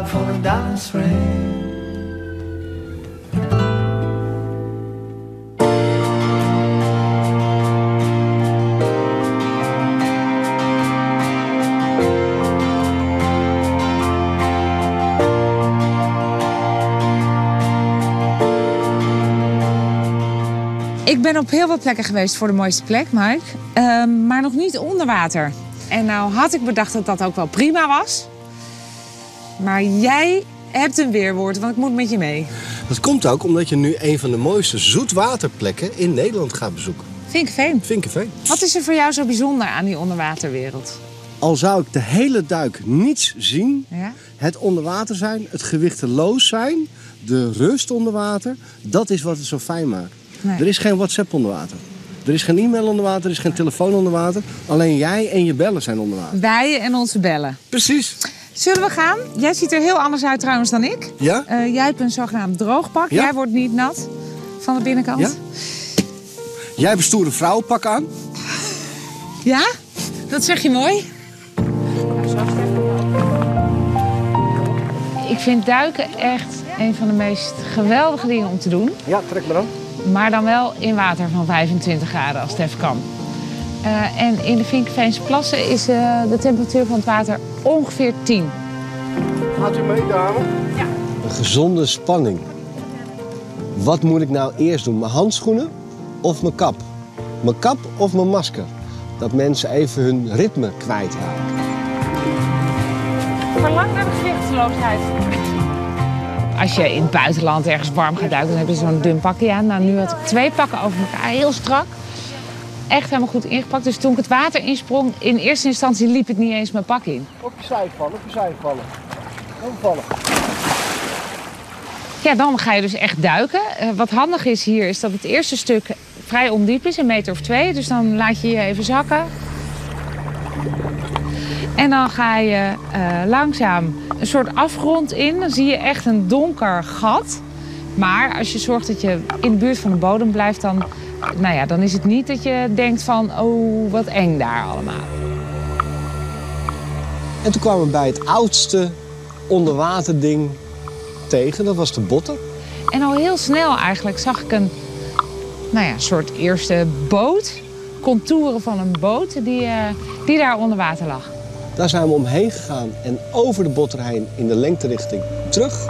cloud falling down in spring. Ik ben op heel wat plekken geweest voor de mooiste plek, Mike. Maar nog niet onder water. En nou had ik bedacht dat dat ook wel prima was. Maar jij hebt een weerwoord, want ik moet met je mee. Dat komt ook omdat je nu een van de mooiste zoetwaterplekken in Nederland gaat bezoeken. Vinkeveen. Vinkeveen. Wat is er voor jou zo bijzonder aan die onderwaterwereld? Al zou ik de hele duik niets zien, Ja? het onder water zijn, het gewichteloos zijn, de rust onder water, dat is wat het zo fijn maakt. Nee. Er is geen WhatsApp onder water. Er is geen e-mail onder water, er is geen telefoon onder water. Alleen jij en je bellen zijn onder water. Wij en onze bellen. Precies. Zullen we gaan? Jij ziet er heel anders uit trouwens dan ik. Ja? Jij hebt een zogenaamd droogpak. Ja? Jij wordt niet nat van de binnenkant. Ja? Jij hebt een stoere vrouwenpak aan. Ja? Dat zeg je mooi. Ik vind duiken echt een van de meest geweldige dingen om te doen. Ja, trek maar aan. Maar dan wel in water van 25 graden als het even kan. En in de Vinkeveense plassen is de temperatuur van het water ongeveer 10. Gaat u mee, dame? Ja. Een gezonde spanning. Wat moet ik nou eerst doen? Mijn handschoenen of mijn kap? Mijn kap of mijn masker? Dat mensen even hun ritme kwijtraken. Verlang naar de gewichteloosheid. Als je in het buitenland ergens warm gaat duiken, dan heb je zo'n dun pakje aan. Nou, nu had ik 2 pakken over elkaar, heel strak. Echt helemaal goed ingepakt. Dus toen ik het water insprong, in eerste instantie liep ik niet eens mijn pak in. Op je zij vallen, op je zij vallen. Omvallen. Ja, dan ga je dus echt duiken. Wat handig is hier, is dat het eerste stuk vrij ondiep is, 1 meter of 2. Dus dan laat je je even zakken. En dan ga je langzaam een soort afgrond in. Dan zie je echt een donker gat. Maar als je zorgt dat je in de buurt van de bodem blijft, dan, nou ja, dan is het niet dat je denkt van, oh, wat eng daar allemaal. En toen kwamen we bij het oudste onderwaterding tegen. Dat was de botter. En al heel snel eigenlijk zag ik een soort eerste boot. Contouren van een boot die daar onder water lag. Daar zijn we omheen gegaan en over de botter heen in de lengterichting terug.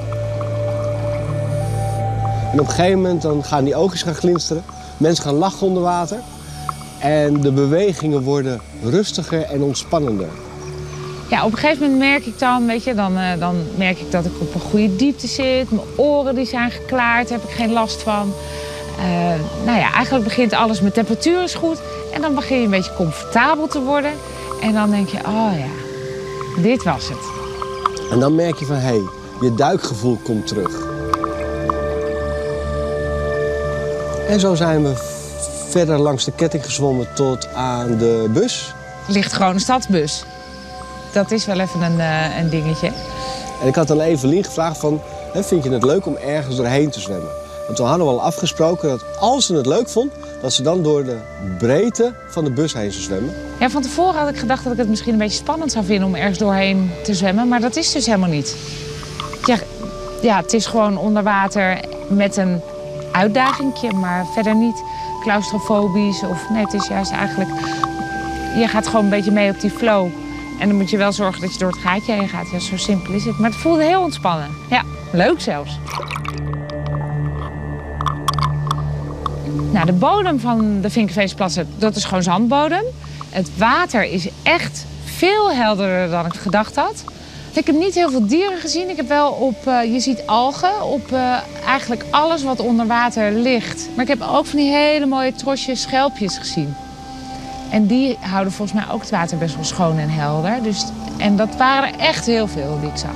En op een gegeven moment dan gaan die oogjes gaan glinsteren. Mensen gaan lachen onder water. En de bewegingen worden rustiger en ontspannender. Ja, op een gegeven moment merk ik dan, weet je, dan merk ik dat ik op een goede diepte zit. Mijn oren die zijn geklaard, daar heb ik geen last van. Eigenlijk begint alles, mijn temperatuur is goed. En dan begin je een beetje comfortabel te worden. En dan denk je, oh ja, dit was het. En dan merk je van, hé, je duikgevoel komt terug. En zo zijn we verder langs de ketting gezwommen tot aan de bus. Ligt gewoon een stadsbus. Dat is wel even een dingetje. En ik had aan Evelien gevraagd van, vind je het leuk om ergens doorheen te zwemmen? Want toen hadden we al afgesproken dat als ze het leuk vond, dat ze dan door de breedte van de bus heen zou zwemmen. Ja, van tevoren had ik gedacht dat ik het misschien een beetje spannend zou vinden om ergens doorheen te zwemmen. Maar dat is dus helemaal niet. Ja, het is gewoon onder water met een uitdagingje, maar verder niet claustrofobisch. Nee, het is juist eigenlijk, je gaat gewoon een beetje mee op die flow. En dan moet je wel zorgen dat je door het gaatje heen gaat. Ja, zo simpel is het. Maar het voelde heel ontspannen. Ja, leuk zelfs. Nou, de bodem van de Vinkeveense plassen, dat is gewoon zandbodem. Het water is echt veel helderder dan ik gedacht had. Ik heb niet heel veel dieren gezien. Ik heb wel je ziet algen op eigenlijk alles wat onder water ligt. Maar ik heb ook van die hele mooie trosjes schelpjes gezien. En die houden volgens mij ook het water best wel schoon en helder. En dat waren er echt heel veel die ik zag.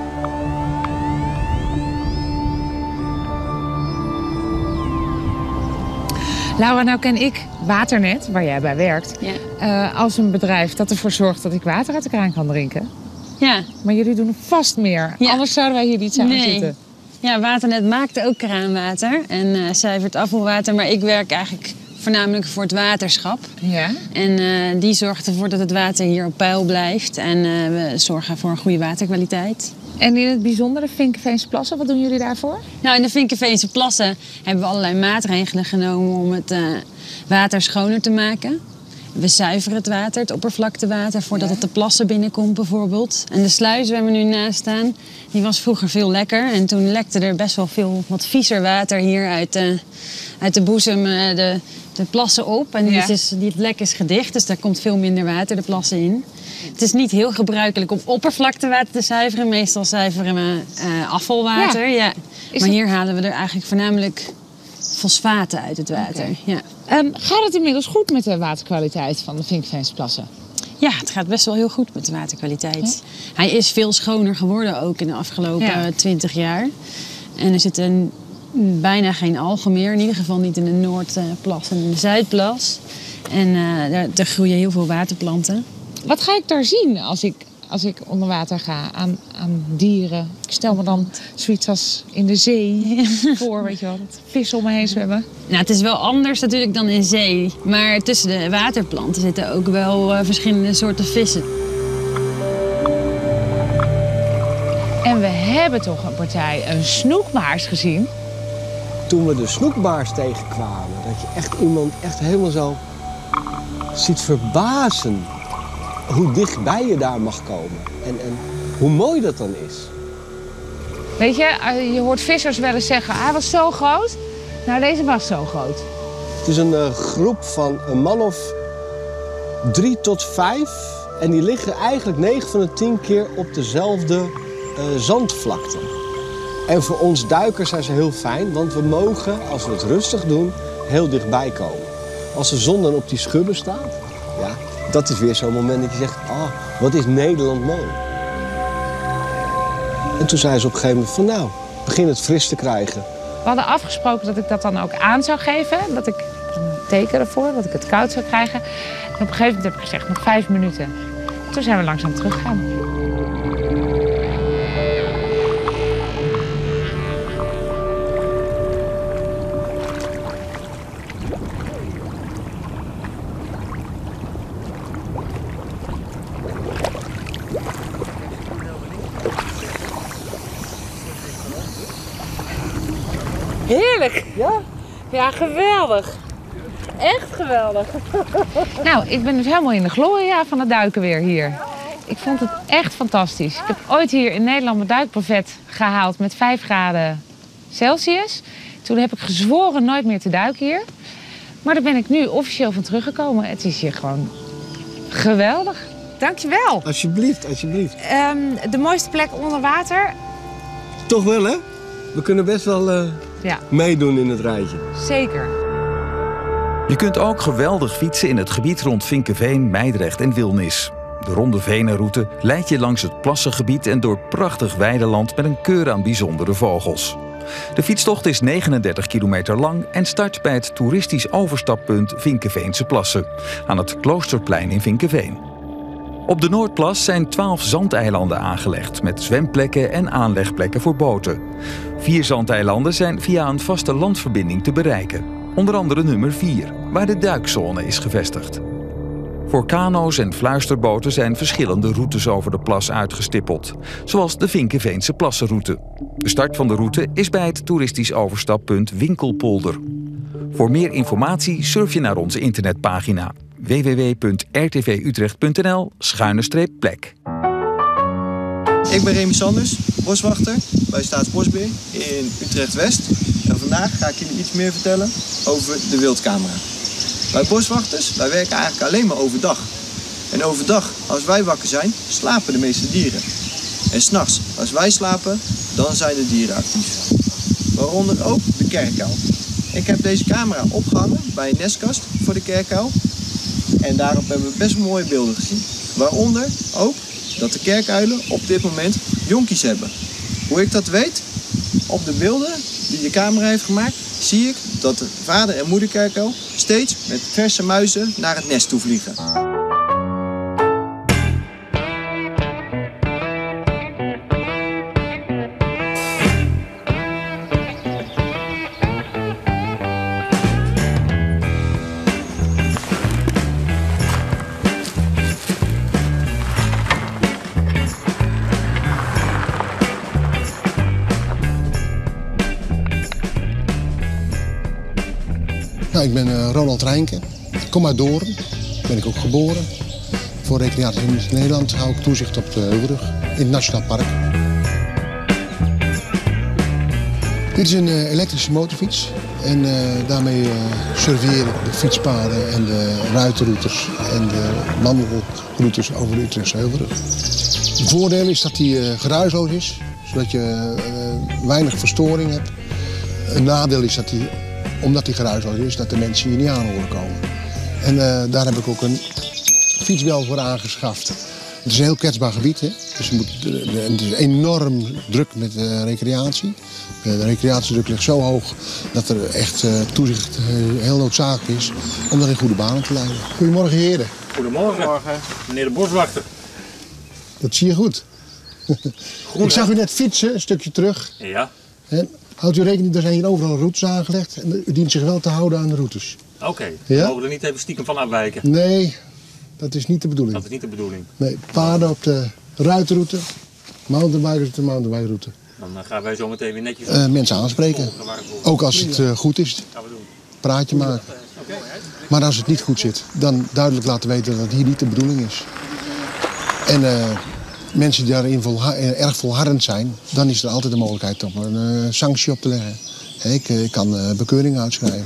Laura, nou ken ik Waternet, waar jij bij werkt, als een bedrijf dat ervoor zorgt dat ik water uit de kraan kan drinken. Ja. Maar jullie doen vast meer, anders zouden wij hier niet samen zitten. Ja, Waternet maakt ook kraanwater en zuivert afvalwater, maar ik werk eigenlijk voornamelijk voor het waterschap. Ja. En die zorgt ervoor dat het water hier op peil blijft en we zorgen voor een goede waterkwaliteit. En in het bijzonder de Vinkeveense Plassen, wat doen jullie daarvoor? Nou, in de Vinkeveense Plassen hebben we allerlei maatregelen genomen om het water schoner te maken. We zuiveren het water, het oppervlaktewater, voordat het de plassen binnenkomt bijvoorbeeld. En de sluis waar we nu naast staan, die was vroeger veel lekker. En toen lekte er best wel veel wat viezer water hier uit de boezem de plassen op. En het lek is gedicht, dus daar komt veel minder water de plassen in. Het is niet heel gebruikelijk om oppervlaktewater te zuiveren. Meestal zuiveren we afvalwater. Ja. Maar hier halen we er eigenlijk voornamelijk fosfaten uit het water. Okay. Ja. Gaat het inmiddels goed met de waterkwaliteit van de Vinkeveense Plassen? Ja, het gaat best wel heel goed met de waterkwaliteit. Ja. Hij is veel schoner geworden ook in de afgelopen 20 jaar. En er zitten bijna geen algen meer. In ieder geval niet in de Noordplas en in de Zuidplas. En daar groeien heel veel waterplanten. Wat ga ik daar zien als ik onder water ga aan dieren? Ik stel me dan zoiets als in de zee voor, weet je wel, dat vissen om me heen zwemmen. Nou, het is wel anders natuurlijk dan in zee. Maar tussen de waterplanten zitten ook wel verschillende soorten vissen. En we hebben toch een partij een snoekbaars gezien. Toen we de snoekbaars tegenkwamen, dat je echt iemand echt helemaal zo ziet verbazen hoe dichtbij je daar mag komen en hoe mooi dat dan is. Weet je hoort vissers wel eens zeggen, hij was zo groot. Nou, deze was zo groot. Het is een groep van een man of 3 tot 5. En die liggen eigenlijk 9 van de 10 keer op dezelfde zandvlakte. En voor ons duikers zijn ze heel fijn, want we mogen, als we het rustig doen, heel dichtbij komen. Als de zon dan op die schubben staat, ja, dat is weer zo'n moment dat je zegt, wat is Nederland mooi. En toen zei ze op een gegeven moment van, nou, begin het fris te krijgen. We hadden afgesproken dat ik dat dan ook aan zou geven. Dat ik een teken ervoor, dat ik het koud zou krijgen. En op een gegeven moment heb ik gezegd, nog 5 minuten. Toen zijn we langzaam teruggegaan. Heerlijk. Ja? Ja, geweldig. Echt geweldig. Nou, ik ben dus helemaal in de gloria van het duiken weer hier. Ik vond het echt fantastisch. Ik heb ooit hier in Nederland mijn duikbrevet gehaald met 5 graden Celsius. Toen heb ik gezworen nooit meer te duiken hier. Maar daar ben ik nu officieel van teruggekomen. Het is hier gewoon geweldig. Dankjewel. Alsjeblieft, alsjeblieft. De mooiste plek onder water. Toch wel, hè? We kunnen best wel meedoen in het rijtje. Zeker. Je kunt ook geweldig fietsen in het gebied rond Vinkeveen, Meidrecht en Wilnis. De Ronde Venenroute leidt je langs het plassengebied en door prachtig weideland met een keur aan bijzondere vogels. De fietstocht is 39 kilometer lang en start bij het toeristisch overstappunt Vinkeveense Plassen aan het Kloosterplein in Vinkeveen. Op de Noordplas zijn 12 zandeilanden aangelegd met zwemplekken en aanlegplekken voor boten. 4 zandeilanden zijn via een vaste landverbinding te bereiken. Onder andere nummer 4, waar de duikzone is gevestigd. Voor kano's en fluisterboten zijn verschillende routes over de plas uitgestippeld, zoals de Vinkeveense Plassenroute. De start van de route is bij het toeristisch overstappunt Winkelpolder. Voor meer informatie surf je naar onze internetpagina www.rtvutrecht.nl/plek. Ik ben Remy Sanders, boswachter bij Staatsbosbeheer in Utrecht-West. En vandaag ga ik jullie iets meer vertellen over de wildcamera. Wij boswachters, wij werken eigenlijk alleen maar overdag. En overdag, als wij wakker zijn, slapen de meeste dieren. En 's nachts, als wij slapen, dan zijn de dieren actief. Waaronder ook de kerkuil. Ik heb deze camera opgehangen bij een nestkast voor de kerkuil. En daarop hebben we best mooie beelden gezien. Waaronder ook dat de kerkuilen op dit moment jonkies hebben. Hoe ik dat weet? Op de beelden die de camera heeft gemaakt, zie ik dat de vader- en moederkerkuil steeds met verse muizen naar het nest toe vliegen. Nou, ik ben Ronald Rijnke. Ik kom uit Doorn. Ben ik ook geboren. Voor Recreatie in Nederland hou ik toezicht op de Heuvelrug in het Nationaal Park. Dit is een elektrische motorfiets. En daarmee surveer ik de fietspaden en de ruitenroutes en de wandelroutes over de Utrechtse Heuvelrug. Het voordeel is dat hij geruisloos is, zodat je weinig verstoring hebt. Een nadeel is dat hij, omdat hij geruisloos is, dat de mensen je niet aan horen komen. En daar heb ik ook een fietsbel voor aangeschaft. Het is een heel kwetsbaar gebied, hè? Dus het is enorm druk met recreatie. De recreatiedruk ligt zo hoog dat er echt toezicht heel noodzakelijk is om dat in goede banen te leiden. Goedemorgen heren. Goedemorgen, meneer de boswachter. Dat zie je goed. Groen, ik zag u net fietsen, een stukje terug. Ja. En houdt u rekening, er zijn hier overal routes aangelegd en u dient zich wel te houden aan de routes. Oké, Ja? we mogen er niet even stiekem van afwijken. Nee, dat is niet de bedoeling. Dat is niet de bedoeling. Nee, paarden op de ruitenroute, mountainbikeroute. Dan gaan wij zo meteen weer netjes Mensen aanspreken. Ook als het goed is. gaan we doen. Praatje maken. Maar als het niet goed zit, dan duidelijk laten weten dat het hier niet de bedoeling is. En mensen die daarin erg volhardend zijn, dan is er altijd de mogelijkheid om een sanctie op te leggen. Ik kan bekeuring uitschrijven.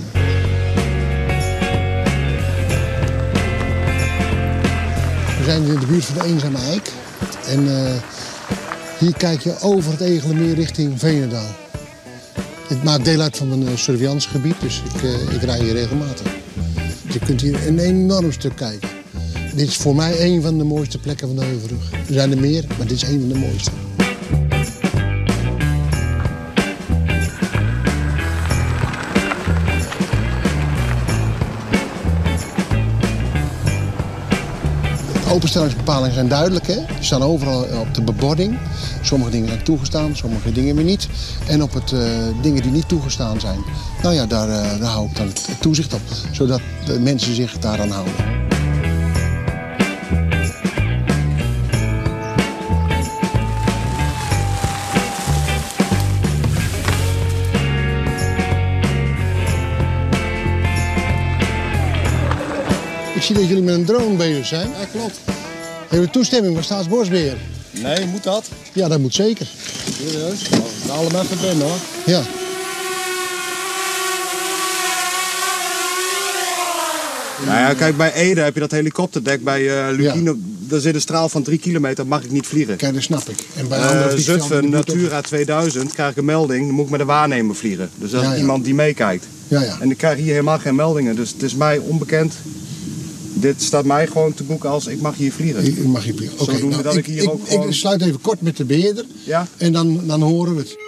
We zijn in de buurt van de Eenzame Eik. En hier kijk je over het Egelenmeer richting Veenendaal. Het maakt deel uit van een surveillancegebied, dus ik rij hier regelmatig. Je kunt hier een enorm stuk kijken. Dit is voor mij een van de mooiste plekken van de Heuvelrug. Er zijn er meer, maar dit is een van de mooiste. De openstellingsbepalingen zijn duidelijk, hè? Die staan overal op de bebording. Sommige dingen zijn toegestaan, sommige dingen weer niet. En op het dingen die niet toegestaan zijn, nou ja, daar hou ik dan het toezicht op. Zodat de mensen zich daaraan houden. Ik zie dat jullie met een drone bezig zijn. Ja, klopt. Hebben we toestemming van Staatsbosbeheer? Nee, moet dat? Ja, dat moet zeker. Serieus? We allemaal even binnen hoor. Ja. Nou ja, kijk, bij Ede heb je dat helikopterdek. Bij Lukino, daar zit een straal van 3 kilometer, mag ik niet vliegen. Kijk, dat snap ik. En bij andere Zutphen, Natura 2000, krijg ik een melding, dan moet ik met de waarnemer vliegen. Dus dat is iemand die meekijkt. Ja, ja. En ik krijg hier helemaal geen meldingen, dus het is mij onbekend. Dit staat mij gewoon te boeken als ik mag hier vliegen. U mag hier vliegen. Oké, Zodoende dat ik hier ook gewoon... Ik sluit even kort met de beheerder. Ja? En dan horen we het.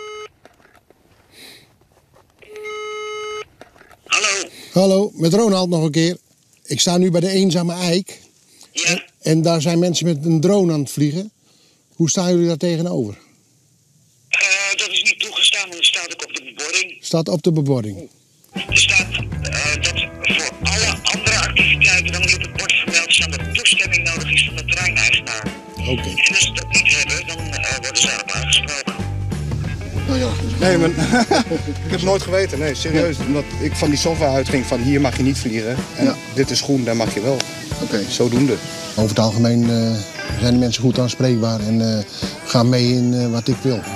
Hallo. Hallo, met Ronald nog een keer. Ik sta nu bij de Eenzame Eik. Ja. En daar zijn mensen met een drone aan het vliegen. Hoe staan jullie daar tegenover? Dat is niet toegestaan, maar het staat ook op de bebording. Staat op de bebording. Er staat dat voor alle andere activiteiten dan moet op het bord vermeld staan dat toestemming nodig is van de terreineigenaar. Oké. En als ze dat niet hebben, dan worden ze daarop aangesproken. Nou ja. Nee, maar ik heb het nooit geweten. Nee, serieus. Omdat ik van die software uitging van hier mag je niet vliegen. En dit is groen, daar mag je wel. Oké. Zodoende. Over het algemeen zijn de mensen goed aanspreekbaar en gaan mee in wat ik wil.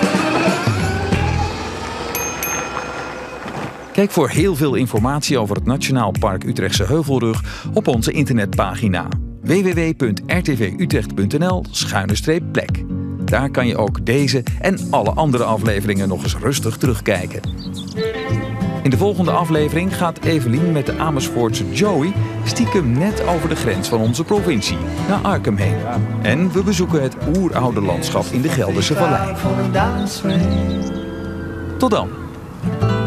Kijk voor heel veel informatie over het Nationaal Park Utrechtse Heuvelrug op onze internetpagina www.rtvutrecht.nl/plek. Daar kan je ook deze en alle andere afleveringen nog eens rustig terugkijken. In de volgende aflevering gaat Evelien met de Amersfoortse Joey stiekem net over de grens van onze provincie naar Arkham heen. En we bezoeken het oeroude landschap in de Gelderse Vallei. Tot dan!